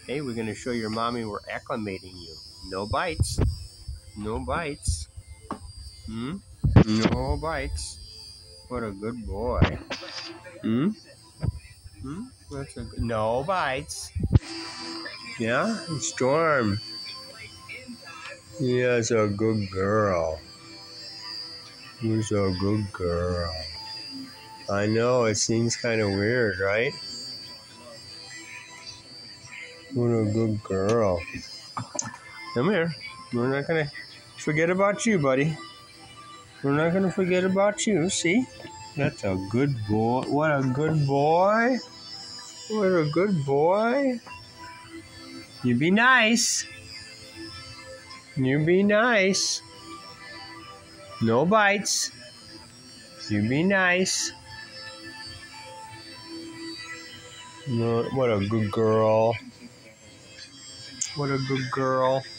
Hey, we're going to show your mommy we're acclimating you. No bites. No bites. No bites. What a good boy. That's a good... No bites. Yeah? Storm. Yes, a good girl. Who's a good girl? I know, it seems kind of weird, right? What a good girl. Come here. We're not going to forget about you, buddy. We're not going to forget about you, see? That's a good boy. What a good boy. What a good boy. You be nice. You be nice. No bites. You be nice. No, what a good girl. What a good girl.